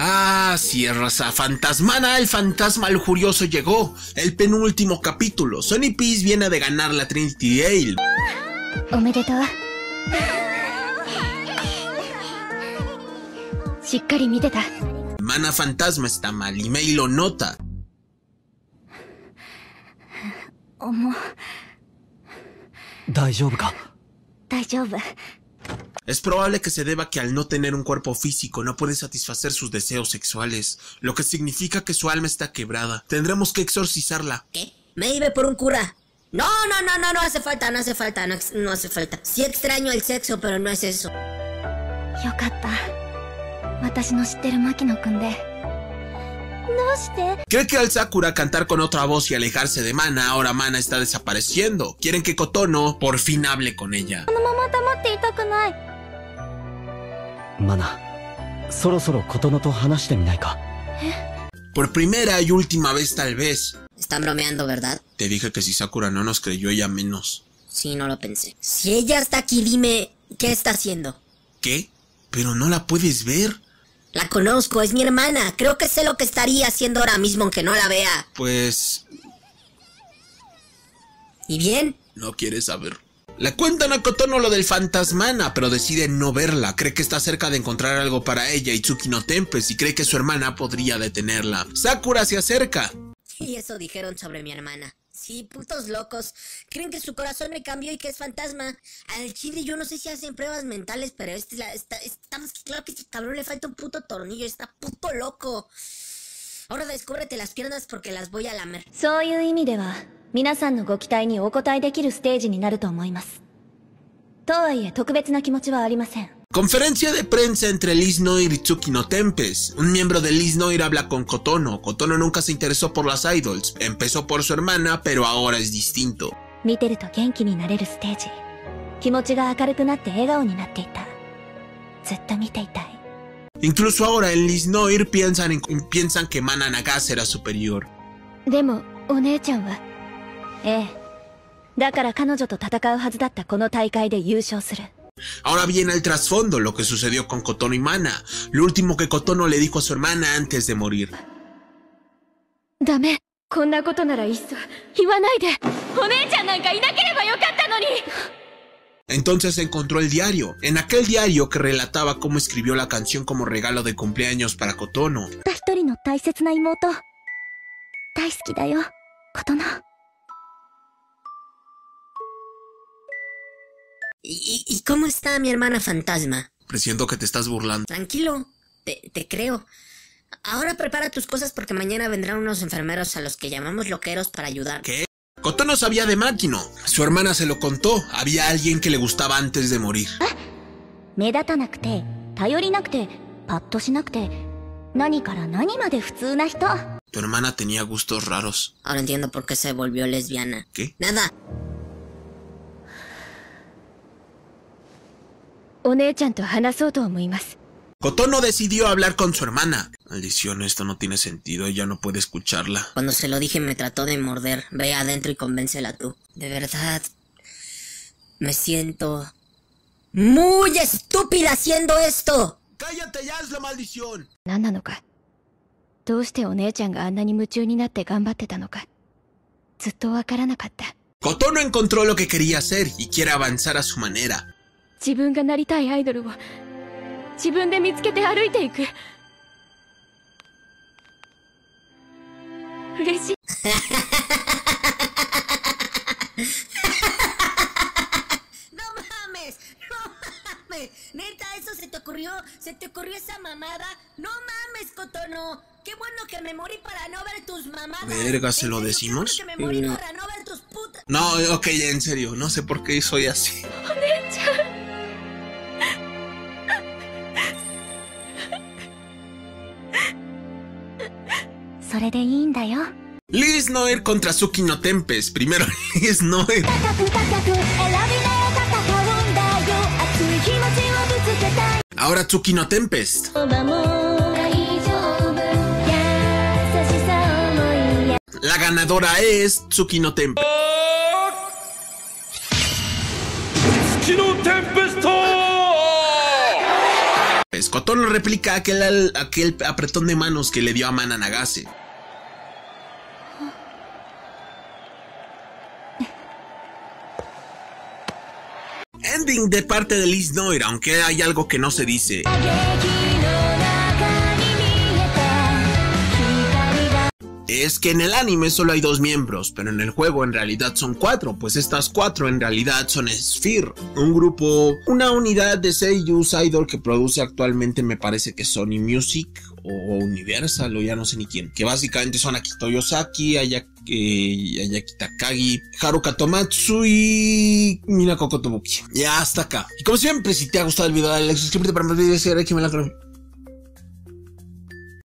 Ah, sí, raza. Fantasmana, el fantasma lujurioso llegó. El penúltimo capítulo. Sonny Peace viene de ganar la Trinity Ale. Mana fantasma está mal y Mei lo nota. Es probable que se deba que al no tener un cuerpo físico no puede satisfacer sus deseos sexuales, lo que significa que su alma está quebrada. Tendremos que exorcizarla. ¿Qué? Me iba por un cura. No hace falta, no hace falta. Sí extraño el sexo, pero no es eso. Cree que al Sakura cantar con otra voz y alejarse de Mana, ahora Mana está desapareciendo. Quieren que Kotono por fin hable con ella. Mana, por primera y última vez tal vez. Están bromeando, ¿verdad? Te dije que si Sakura no nos creyó, ella menos. Sí, no lo pensé. Si ella está aquí, dime, ¿qué está haciendo? ¿Qué? ¿Pero no la puedes ver? La conozco, es mi hermana. Creo que sé lo que estaría haciendo ahora mismo aunque no la vea. Pues... ¿Y bien? No quieres saber. Le cuentan a Kotono lo del fantasmana, pero decide no verla. Cree que está cerca de encontrar algo para ella y Tsuki no Tempest, y cree que su hermana podría detenerla. Sakura se acerca. Y eso dijeron sobre mi hermana. Sí, putos locos. Creen que su corazón me cambió y que es fantasma. Al chile yo no sé si hacen pruebas mentales, pero está más que claro que este cabrón le falta un puto tornillo. Está puto loco. Ahora descúbrete las piernas porque las voy a lamer. Conferencia de prensa entre Liz Noir y Tsuki no Tempest. Un miembro de Liz Noir habla con Kotono. Kotono nunca se interesó por las idols. Empezó por su hermana, pero ahora es distinto. Incluso ahora en Liz Noir piensan que Mana Nagase era superior. Ahora viene el trasfondo, lo que sucedió con Kotono y Mana. Lo último que Kotono le dijo a su hermana antes de morir. Entonces encontró el diario. En aquel diario que relataba cómo escribió la canción como regalo de cumpleaños para Kotono. ¿Y cómo está mi hermana fantasma? Presiento que te estás burlando. Tranquilo, te creo. Ahora prepara tus cosas porque mañana vendrán unos enfermeros a los que llamamos loqueros para ayudar. ¿Qué? Kotono sabía de Makino. Su hermana se lo contó. Había alguien que le gustaba antes de morir. Tu hermana tenía gustos raros. Ahora entiendo por qué se volvió lesbiana. ¿Qué? Nada. Kotono decidió hablar con su hermana. Maldición, esto no tiene sentido, ella no puede escucharla. Cuando se lo dije me trató de morder. Ve adentro y convéncela tú. De verdad, me siento muy estúpida haciendo esto. ¡Cállate ya, es la maldición! Kotono encontró lo que quería hacer y quiere avanzar a su manera. Neta, ¿eso se te ocurrió? ¿Se te ocurrió esa mamada? No mames, Kotono. Qué bueno que me morí para no ver tus mamadas. Verga, ¿se lo decimos? Que me morí para no ver tus putas. No, ok, en serio, no sé por qué soy así. Liz Noir contra Tsuki no Tempest. Primero Liz Noir. Ahora Tsuki no Tempest. La ganadora es Tsuki no Tempest. pues Kotono replica aquel apretón de manos que le dio a Mana Nagase. Ending de parte de Liz Noir, aunque hay algo que no se dice. Es que en el anime solo hay 2 miembros, pero en el juego en realidad son 4, pues estas 4 en realidad son Sphere, un grupo, una unidad de seiyus idol que produce actualmente, me parece que Sony Music o Universal o ya no sé ni quién, que básicamente son Akito Yosaki, Ayaki Takagi, Haruka Tomatsu y Minako Kotobuki. Ya hasta acá. Y como siempre, si te ha gustado el video, dale like, suscríbete para más videos y ahora que me la